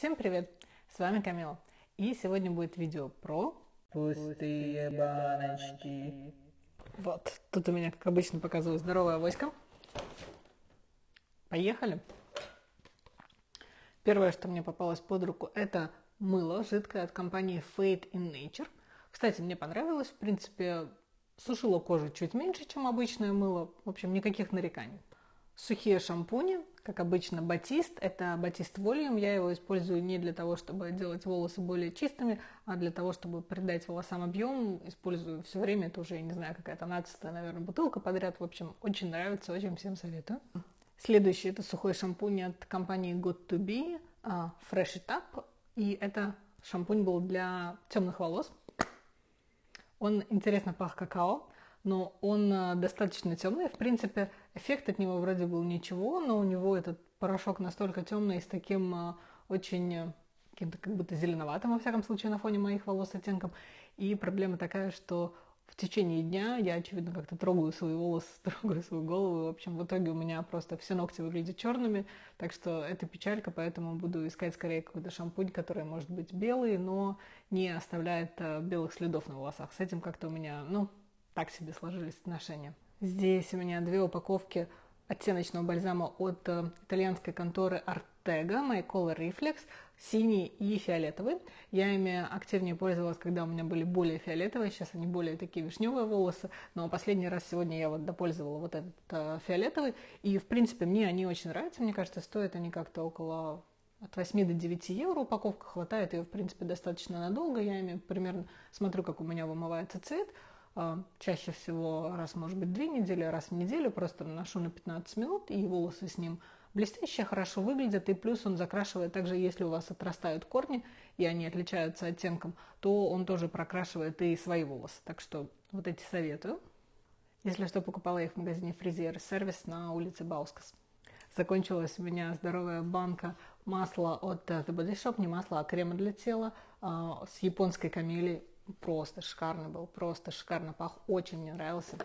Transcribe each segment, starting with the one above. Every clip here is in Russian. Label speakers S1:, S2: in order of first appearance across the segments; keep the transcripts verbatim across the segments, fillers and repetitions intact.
S1: Всем привет! С вами Камила. И сегодня будет видео про
S2: пустые баночки.
S1: Вот, тут у меня, как обычно, показываю здоровое авоська. Поехали! Первое, что мне попалось под руку, это мыло жидкое от компании Fate in Nature. Кстати, мне понравилось, в принципе, сушило кожу чуть меньше, чем обычное мыло. В общем, никаких нареканий. Сухие шампуни, как обычно, Батист. Это Батист Volume. Я его использую не для того, чтобы делать волосы более чистыми, а для того, чтобы придать волосам объем. Использую все время. Это уже, я не знаю, какая-то нацатая, наверное, бутылка подряд. В общем, очень нравится, очень всем советую. Следующий – это сухой шампунь от компании Good to Be, Fresh It Up. И это шампунь был для темных волос. Он интересно пах какао, но он достаточно темный. В принципе, эффект от него вроде был ничего, но у него этот порошок настолько темный, с таким очень каким-то как будто зеленоватым, во всяком случае, на фоне моих волос оттенком. И проблема такая, что в течение дня я, очевидно, как-то трогаю свои волосы, трогаю свою голову. В общем, в итоге у меня просто все ногти выглядят черными, так что это печалька, поэтому буду искать скорее какой-то шампунь, который может быть белый, но не оставляет белых следов на волосах. С этим как-то у меня, ну, так себе сложились отношения. Здесь у меня две упаковки оттеночного бальзама от э, итальянской конторы Ortega, My Color Reflex, синий и фиолетовый. Я ими активнее пользовалась, когда у меня были более фиолетовые, сейчас они более такие вишневые волосы, но последний раз сегодня я вот допользовала вот этот э, фиолетовый, и в принципе мне они очень нравятся, мне кажется, стоят они как-то около от восьми до девяти евро упаковка, хватает ее в принципе достаточно надолго, я ими примерно смотрю, как у меня вымывается цвет. Чаще всего раз, может быть, две недели, раз в неделю просто наношу на пятнадцать минут, и волосы с ним блестящие, хорошо выглядят, и плюс он закрашивает также, если у вас отрастают корни, и они отличаются оттенком, то он тоже прокрашивает и свои волосы. Так что вот эти советую. Если что, покупала их в магазине Фризер Сервис на улице Баускас. Закончилась у меня здоровая банка масла от The Body Shop, не масла, а крема для тела с японской камелией. Просто шикарный был, просто шикарно пах, очень мне нравился.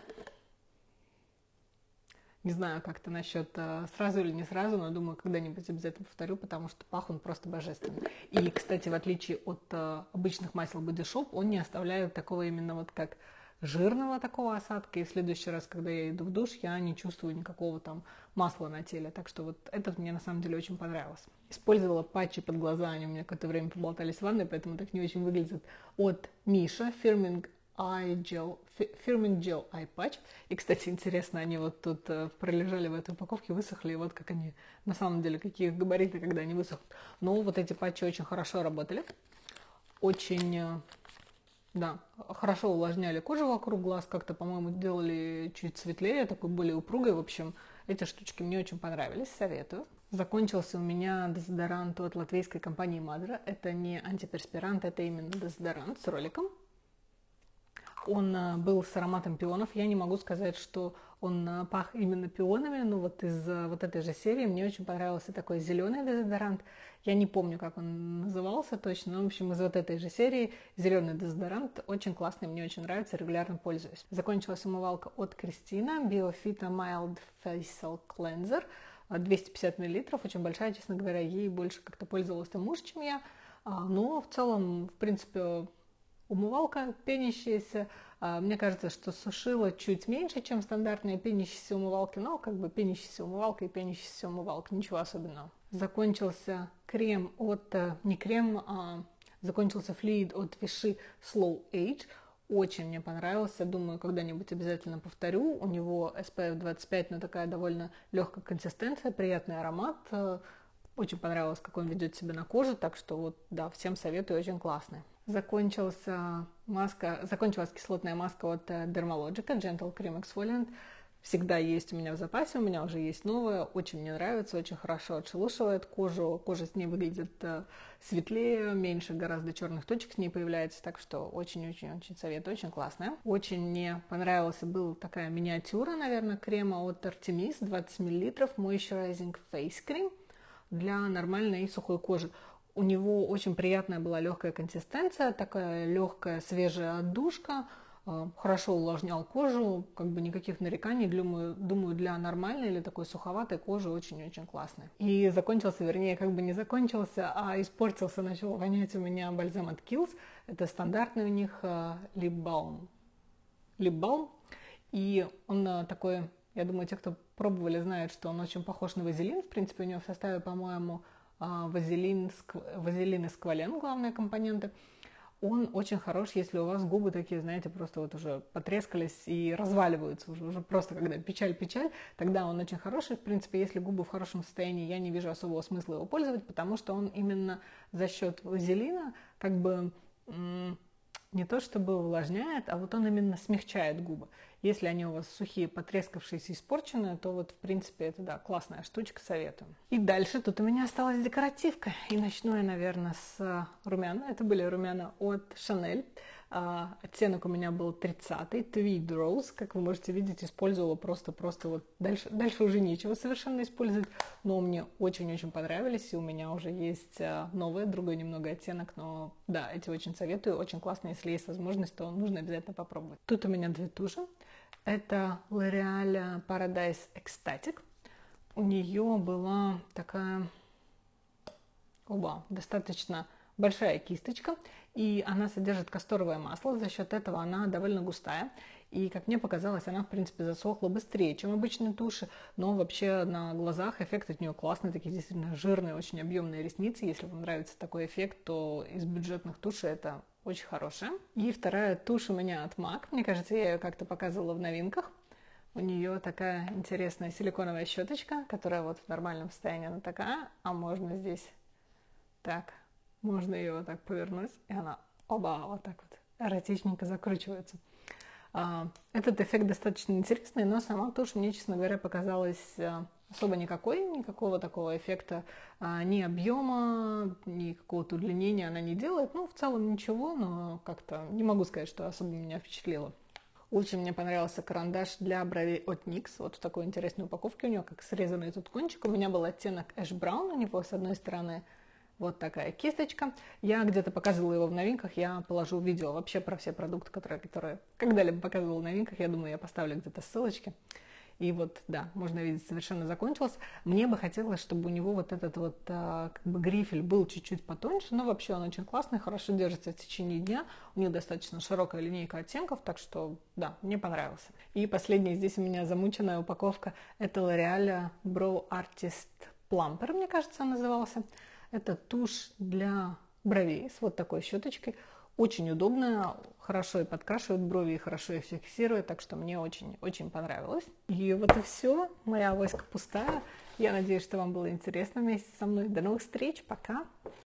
S1: Не знаю, как-то насчет э, сразу или не сразу, но думаю, когда-нибудь обязательно повторю, потому что пах он просто божественный. И, кстати, в отличие от э, обычных масел Body Shop, он не оставляет такого именно вот как жирного такого осадка, и в следующий раз, когда я иду в душ, я не чувствую никакого там масла на теле, так что вот этот мне на самом деле очень понравился. Использовала патчи под глаза, они у меня какое-то время поболтались в ванной, поэтому так не очень выглядят, от Миша, Firming Eye Gel, Firming Gel Eye Patch. И, кстати, интересно, они вот тут э, пролежали в этой упаковке, высохли, и вот как они, на самом деле, какие их габариты, когда они высохнут. Но вот эти патчи очень хорошо работали, очень... Э, Да, хорошо увлажняли кожу вокруг глаз, как-то, по-моему, делали чуть светлее, такой более упругой. В общем, эти штучки мне очень понравились, советую. Закончился у меня дезодорант от латвийской компании Madra. Это не антиперспирант, это именно дезодорант с роликом. Он был с ароматом пионов. Я не могу сказать, что он пах именно пионами, но вот из вот этой же серии мне очень понравился такой зеленый дезодорант. Я не помню, как он назывался точно, но, в общем, из вот этой же серии зеленый дезодорант очень классный, мне очень нравится, регулярно пользуюсь. Закончилась умывалка от Кристина, Biofita Mild Facial Cleanser, двести пятьдесят миллилитров, очень большая, честно говоря, ей больше как-то пользовался муж, чем я, но в целом, в принципе, умывалка пенящаяся. Мне кажется, что сушила чуть меньше, чем стандартные пенящиеся умывалки, но как бы пенящаяся умывалка и пенящаяся умывалка, ничего особенного. Закончился крем от, не крем, а закончился флюид от Vichy Slow Age. Очень мне понравился, думаю, когда-нибудь обязательно повторю. У него эс пи эф двадцать пять, но такая довольно легкая консистенция, приятный аромат. Очень понравилось, как он ведет себя на коже, так что вот, да, всем советую, очень классный. Закончился маска, закончилась кислотная маска от Dermalogica, Gentle Cream Exfoliant. Всегда есть у меня в запасе, у меня уже есть новая, очень мне нравится, очень хорошо отшелушивает кожу, кожа с ней выглядит светлее, меньше гораздо черных точек с ней появляется, так что очень-очень-очень советую, очень классная. Очень мне понравился, была такая миниатюра, наверное, крема от Artemis, двадцать миллилитров, Moisturizing Face Cream для нормальной и сухой кожи. У него очень приятная была легкая консистенция, такая легкая свежая отдушка, хорошо увлажнял кожу, как бы никаких нареканий, думаю, думаю, для нормальной или такой суховатой кожи очень-очень классный. И закончился, вернее, как бы не закончился, а испортился, начал вонять у меня бальзам от Kiehl's. Это стандартный у них Lip Balm. Lip Balm. И он такой, я думаю, те, кто пробовали, знают, что он очень похож на вазелин. В принципе, у него в составе, по-моему, вазелин, вазелин и сквален, главные компоненты. Он очень хорош, если у вас губы такие, знаете, просто вот уже потрескались и разваливаются, уже, уже просто когда печаль-печаль, тогда он очень хороший. В принципе, если губы в хорошем состоянии, я не вижу особого смысла его пользовать, потому что он именно за счет вазелина как бы м- не то чтобы увлажняет, а вот он именно смягчает губы. Если они у вас сухие, потрескавшиеся, испорченные, то вот, в принципе, это, да, классная штучка, советую. И дальше тут у меня осталась декоративка. И начну я, наверное, с румян. Это были румяна от Chanel. А, оттенок у меня был тридцатый, Tweed Rose. Как вы можете видеть, использовала просто-просто вот дальше, дальше уже нечего совершенно использовать. Но мне очень-очень понравились, и у меня уже есть новый, другой немного оттенок. Но да, эти очень советую, очень классно. Если есть возможность, то нужно обязательно попробовать. Тут у меня две туши. Это L'Oréal Paradise Ecstatic. У нее была такая, оба, достаточно большая кисточка, и она содержит касторовое масло, за счет этого она довольно густая, и, как мне показалось, она, в принципе, засохла быстрее, чем обычные туши, но вообще на глазах эффект от нее классный, такие действительно жирные, очень объемные ресницы. Если вам нравится такой эффект, то из бюджетных тушей это очень хорошая. И вторая тушь у меня от мак, мне кажется, я ее как-то показывала в новинках. У нее такая интересная силиконовая щеточка, которая вот в нормальном состоянии она такая, а можно здесь так, можно ее вот так повернуть, и она, оба, вот так вот эротичненько закручивается. Этот эффект достаточно интересный, но сама тушь мне, честно говоря, показалась особо никакой, никакого такого эффекта, ни объема, ни какого-то удлинения она не делает. Ну, в целом ничего, но как-то не могу сказать, что особо меня впечатлило. Очень мне понравился карандаш для бровей от никс. Вот в такой интересной упаковке у него, как срезанный тут кончик. У меня был оттенок Ash Brown, у него с одной стороны вот такая кисточка. Я где-то показывала его в новинках, я положу видео вообще про все продукты, которые, которые когда-либо показывала в новинках. Я думаю, я поставлю где-то ссылочки. И вот, да, можно видеть, совершенно закончилось. Мне бы хотелось, чтобы у него вот этот вот а, как бы грифель был чуть-чуть потоньше, но вообще он очень классный, хорошо держится в течение дня. У них достаточно широкая линейка оттенков, так что, да, мне понравился. И последняя здесь у меня замученная упаковка. Это L'Oréal Brow Artist Plumper, мне кажется, он назывался. Это тушь для бровей с вот такой щеточкой. Очень удобная, хорошо и подкрашивает брови, и хорошо их фиксирует, так что мне очень-очень понравилось. И вот и все. Моя авоська пустая. Я надеюсь, что вам было интересно вместе со мной. До новых встреч. Пока.